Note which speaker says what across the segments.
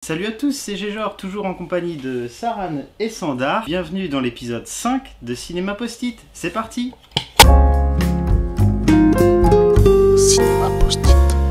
Speaker 1: Salut à tous, c'est Géjor, toujours en compagnie de Saran et Sandar. Bienvenue dans l'épisode 5 de Cinéma Post-it. C'est parti!
Speaker 2: Cinéma Post-it.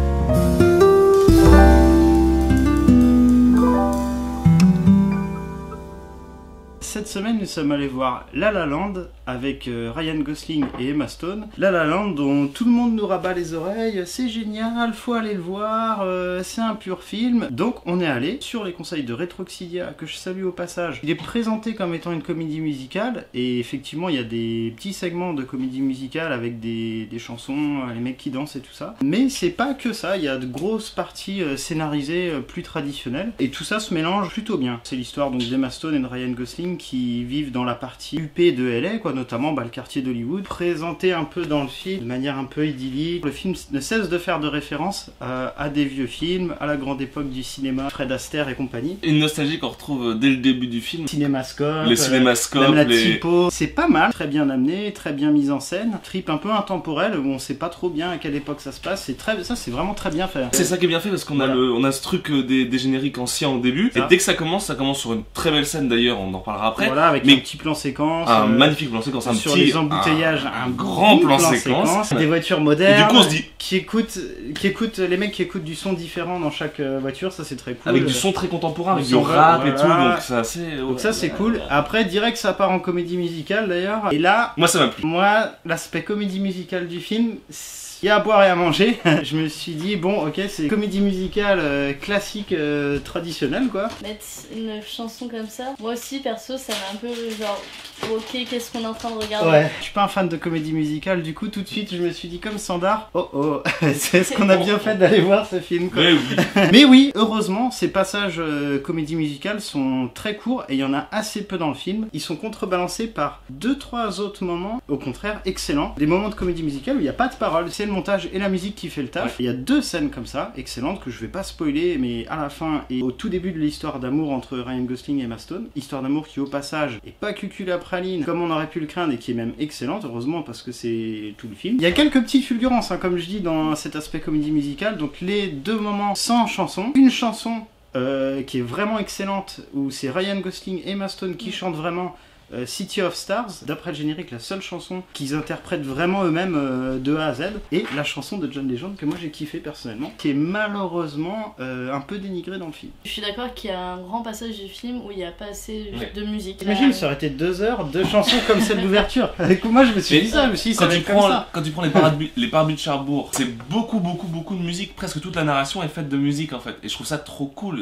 Speaker 1: Cette semaine, nous sommes allés voir La La Land avec Ryan Gosling et Emma Stone. La La Land dont tout le monde nous rabat les oreilles, c'est génial, faut aller le voir, c'est un pur film. Donc on est allé sur les conseils de Retroxidia, que je salue au passage. Il est présenté comme étant une comédie musicale, et effectivement il y a des petits segments de comédie musicale avec des chansons, les mecs qui dansent et tout ça. Mais c'est pas que ça, il y a de grosses parties scénarisées plus traditionnelles, et tout ça se mélange plutôt bien. C'est l'histoire donc d'Emma Stone et de Ryan Gosling qui vivent dans la partie huppée de LA, quoi, notamment le quartier d'Hollywood, présenté un peu dans le film de manière un peu idyllique. Le film ne cesse de faire de références à des vieux films, à la grande époque du cinéma, Fred Astaire et compagnie.
Speaker 3: Une nostalgie qu'on retrouve dès le début du film.
Speaker 1: Cinémascope,
Speaker 3: les cinémascopes,
Speaker 1: même la typo, c'est pas mal, très bien amené, très bien mis en scène. Trip un peu intemporel où on sait pas trop bien à quelle époque ça se passe. Ça c'est vraiment très bien fait.
Speaker 3: C'est ça qui est bien fait parce qu'on a on a ce truc des génériques anciens au début. Et dès que ça commence sur une très belle scène d'ailleurs, on en parlera après.
Speaker 1: Voilà, avec un petit plan séquence.
Speaker 3: Un magnifique plan séquence, un
Speaker 1: sur
Speaker 3: petit,
Speaker 1: les embouteillages, un
Speaker 3: grand plan séquence.
Speaker 1: Des voitures modernes.
Speaker 3: Et du coup on se dit
Speaker 1: qui écoutent les mecs qui écoutent du son différent dans chaque voiture, ça c'est très cool.
Speaker 3: Avec du son très contemporain, avec du rap et tout, donc c'est assez.
Speaker 1: Donc ça c'est cool. Après direct ça part en comédie musicale d'ailleurs. Et là,
Speaker 3: moi ça m'a plu.
Speaker 1: Moi, l'aspect comédie musicale du film, il y a à boire et à manger. Je me suis dit, bon, ok, c'est comédie musicale classique, traditionnelle, quoi.
Speaker 4: Mettre une chanson comme ça, moi aussi, perso, ça m'a un peu genre, ok, qu'est-ce qu'on est en train de regarder?
Speaker 1: Ouais, je suis pas un fan de comédie musicale, du coup, tout de suite, je me suis dit, comme Sandar, oh, c'est ce qu'on a bien fait d'aller voir ce film, quoi.
Speaker 3: Mais oui.
Speaker 1: Mais oui, heureusement, ces passages comédie musicale sont très courts et il y en a assez peu dans le film. Ils sont contrebalancés par 2-3 autres moments, au contraire, excellents. Des moments de comédie musicale où il n'y a pas de parole, c'est le montage et la musique qui fait le taf. Il y a 2 scènes comme ça, excellentes, que je vais pas spoiler, mais à la fin et au tout début de l'histoire d'amour entre Ryan Gosling et Emma Stone. Histoire d'amour qui, au passage, est pas cucul à praline, comme on aurait pu le craindre, et qui est même excellente, heureusement, parce que c'est tout le film. Il y a quelques petites fulgurances, hein, comme je dis, dans cet aspect comédie musicale. Donc les 2 moments sans chanson. Une chanson qui est vraiment excellente, où c'est Ryan Gosling et Emma Stone qui chantent vraiment City of Stars, d'après le générique, la seule chanson qu'ils interprètent vraiment eux-mêmes de A à Z, et la chanson de John Legend que moi j'ai kiffé personnellement, qui est malheureusement un peu dénigrée dans le film.
Speaker 4: Je suis d'accord qu'il y a un grand passage du film où il n'y a pas assez de musique.
Speaker 1: T'imagines, ça aurait été 2 heures, 2 chansons comme celle d'ouverture. Avec moi je me suis dit ça aussi, ça va être comme ça.
Speaker 3: Quand tu prends les parapluies de Cherbourg, c'est beaucoup de musique, presque toute la narration est faite de musique en fait, et je trouve ça trop cool.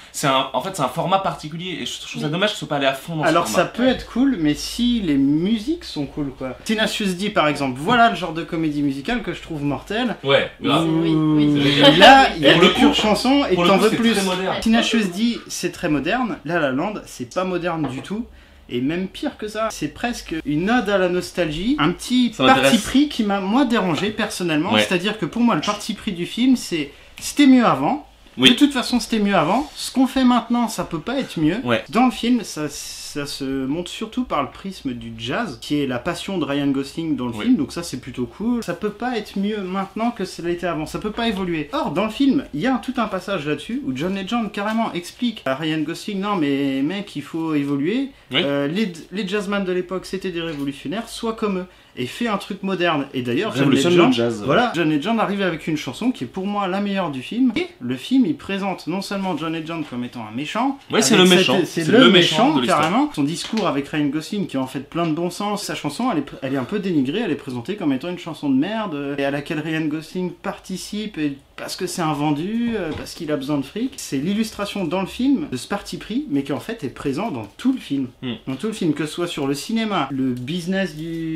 Speaker 3: En fait c'est un format particulier, et je trouve ça dommage que ce soit pas allé à fond dans ce format.
Speaker 1: Alors ça peut être cool, mais si les musiques sont cool, quoi. Tenacious D par exemple, voilà le genre de comédie musicale que je trouve mortelle.
Speaker 3: Ouais, grave.
Speaker 4: Oui.
Speaker 1: Là, il y a des pures chansons et t'en veux plus.
Speaker 3: Très
Speaker 1: Tenacious D, c'est très moderne. La La Land, c'est pas moderne du tout. Et même pire que ça, c'est presque une ode à la nostalgie, un petit parti pris qui m'a moi dérangé personnellement. Ouais. C'est-à-dire que pour moi, le parti pris du film, c'était mieux avant. Oui. De toute façon, c'était mieux avant. Ce qu'on fait maintenant, ça peut pas être mieux. Ouais. Dans le film, ça se montre surtout par le prisme du jazz, qui est la passion de Ryan Gosling dans le film, donc ça c'est plutôt cool. Ça peut pas être mieux maintenant que ça l'était avant, ça peut pas évoluer. Or, dans le film, il y a tout un passage là-dessus, où John Legend carrément explique à Ryan Gosling, non mais mec, il faut évoluer, les jazzman de l'époque c'était des révolutionnaires, sois comme eux. Et fait un truc moderne. Et d'ailleurs, John Legend arrive avec une chanson qui est pour moi la meilleure du film. Et le film, il présente non seulement John Legend comme étant un méchant.
Speaker 3: Ouais, c'est le méchant.
Speaker 1: C'est le méchant, carrément. Son discours avec Ryan Gosling, qui est en fait plein de bon sens. Sa chanson, elle est un peu dénigrée. Elle est présentée comme étant une chanson de merde, et à laquelle Ryan Gosling participe, parce que c'est un vendu, parce qu'il a besoin de fric. C'est l'illustration dans le film de ce parti pris, mais qui en fait est présent dans tout le film. Dans tout le film, que ce soit sur le cinéma, le business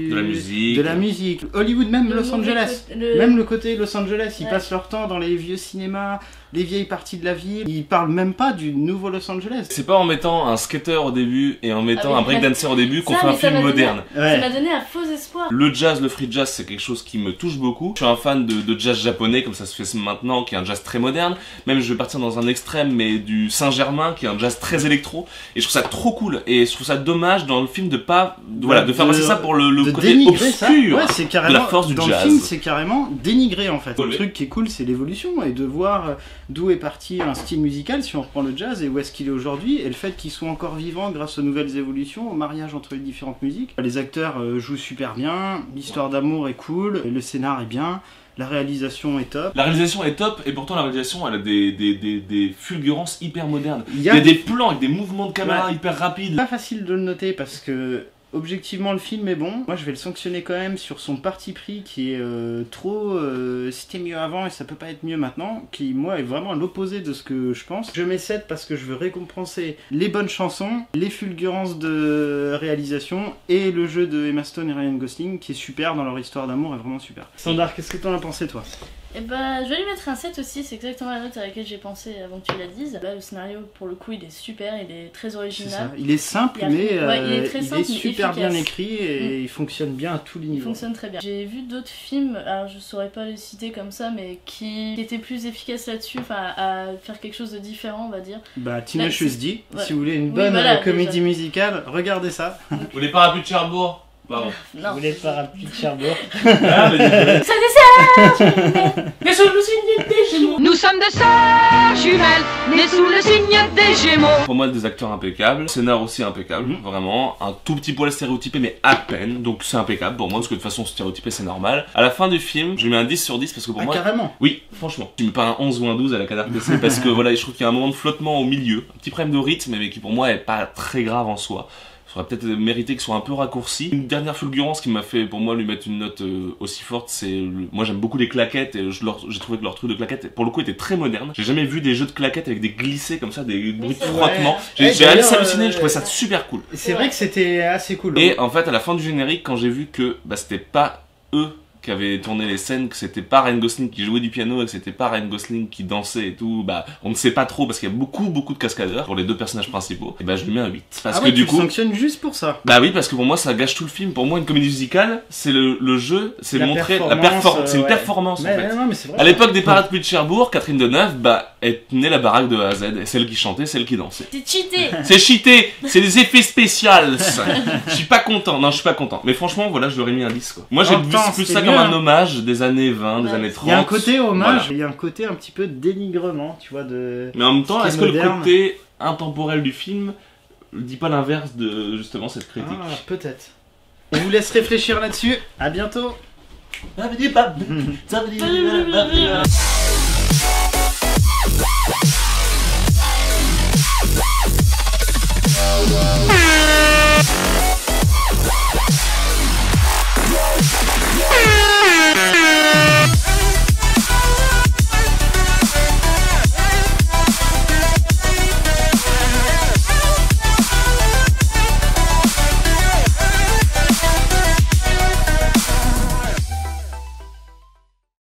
Speaker 1: de la musique, Hollywood, même Los Angeles, même le côté Los Angeles, ils passent leur temps dans les vieux cinémas, les vieilles parties de la ville, ils parlent même pas du nouveau Los Angeles.
Speaker 3: C'est pas en mettant un skater au début et en mettant un breakdancer au début qu'on fait un film moderne.
Speaker 4: Ça m'a donné un faux espoir.
Speaker 3: Le jazz, le free jazz, c'est quelque chose qui me touche beaucoup. Je suis un fan de jazz japonais, comme ça se fait maintenant, qui est un jazz très moderne. Même je vais partir dans un extrême, mais du Saint-Germain, qui est un jazz très électro. Et je trouve ça trop cool. Et je trouve ça dommage dans le film de pas, voilà, de faire passer ça pour le côté obscur
Speaker 1: ouais, c'est carrément,
Speaker 3: de la force du
Speaker 1: dans
Speaker 3: jazz.
Speaker 1: Le film, c'est carrément dénigré en fait.
Speaker 3: Ouais.
Speaker 1: Le truc qui est cool, c'est l'évolution et de voir d'où est parti un style musical, si on reprend le jazz, et où est-ce qu'il est aujourd'hui, et le fait qu'il soit encore vivant grâce aux nouvelles évolutions, au mariage entre les différentes musiques. Les acteurs jouent super bien, l'histoire d'amour est cool, le scénar est bien. La réalisation est top.
Speaker 3: La réalisation est top et pourtant la réalisation elle a des fulgurances hyper modernes. Il y a des plans avec des mouvements de caméra hyper rapides.
Speaker 1: Pas facile de le noter parce que objectivement le film est bon. Moi je vais le sanctionner quand même sur son parti pris qui est trop c'était mieux avant et ça peut pas être mieux maintenant, qui moi est vraiment à l'opposé de ce que je pense. Je mets 7 parce que je veux récompenser les bonnes chansons, les fulgurances de réalisation et le jeu de Emma Stone et Ryan Gosling qui est super dans leur histoire d'amour, est vraiment super. Sandar, qu'est-ce que t'en as pensé toi?
Speaker 4: Et bah, je vais lui mettre un 7 aussi, c'est exactement la note à laquelle j'ai pensé avant que tu la dises. Là, le scénario, pour le coup, il est super, il est très original.
Speaker 1: Il est simple, mais
Speaker 4: il est, très simple,
Speaker 1: super
Speaker 4: mais
Speaker 1: bien écrit et il fonctionne bien à tous les niveaux.
Speaker 4: Il fonctionne très bien. J'ai vu d'autres films, alors je saurais pas les citer comme ça, mais qui étaient plus efficaces là-dessus, enfin à faire quelque chose de différent, on va dire.
Speaker 1: Bah, Tenacious D,
Speaker 4: ouais.
Speaker 1: si vous voulez une bonne comédie musicale, regardez ça.
Speaker 3: Ou les parapluies de Cherbourg. Pardon.
Speaker 1: Vous voulez pas rappeler de Cherbourg?
Speaker 3: Ah, mais
Speaker 4: ça dessert. Mais sous le signe des Gémeaux.
Speaker 5: Nous sommes deux sœurs jumelles, nées sous le signe des Gémeaux.
Speaker 3: Pour moi, des acteurs impeccables, scénar aussi impeccable, vraiment. Un tout petit poil stéréotypé, mais à peine. Donc c'est impeccable pour moi, parce que de toute façon, stéréotypé c'est normal. À la fin du film, je lui mets un 10 sur 10 parce que pour moi.
Speaker 1: Carrément.
Speaker 3: Oui, franchement. Je mets pas un 11 ou un 12 à la Canard PC parce que voilà, je trouve qu'il y a un moment de flottement au milieu. Un petit problème de rythme, mais qui pour moi est pas très grave en soi. Ça aurait peut-être mérité qu'il soit un peu raccourci. Une dernière fulgurance qui m'a fait pour moi lui mettre une note aussi forte, c'est moi j'aime beaucoup les claquettes et j'ai trouvé que leur truc de claquettes pour le coup était très moderne. J'ai jamais vu des jeux de claquettes avec des glissés comme ça, des bruits de frottement. J'ai halluciné, je trouvais ça super cool.
Speaker 1: C'est vrai que c'était assez cool.
Speaker 3: Et en fait à la fin du générique, quand j'ai vu que c'était pas eux qui avaient tourné les scènes, que c'était pas Ryan Gosling qui jouait du piano et que c'était pas Ryan Gosling qui dansait et tout, bah on ne sait pas trop parce qu'il y a beaucoup de cascadeurs pour les deux personnages principaux, et bah je lui mets un 8. Parce que du coup,
Speaker 1: tu sanctionnes juste pour ça.
Speaker 3: Bah oui, parce que pour moi ça gâche tout le film. Pour moi une comédie musicale, c'est le jeu, c'est montrer la performance, c'est une performance en fait.
Speaker 1: Non, mais c'est vrai.
Speaker 3: À l'époque des Parapluies de Cherbourg, Catherine Deneuve, bah elle tenait la baraque de A à Z, et celle qui chantait, celle qui dansait.
Speaker 4: C'est cheaté.
Speaker 3: C'est cheaté, c'est des effets spéciaux. Je suis pas content, non je suis pas content. Mais franchement voilà, je leur ai mis un 10 quoi. Moi j'ai vu plus ça comme un hommage des années 20, des années 30.
Speaker 1: Il y a un côté hommage, il y a un côté un petit peu dénigrement, tu vois, de...
Speaker 3: Mais en même temps, est-ce que le côté intemporel du film dit pas l'inverse de justement cette critique?
Speaker 1: Ah, peut-être. On vous laisse réfléchir là-dessus, à bientôt.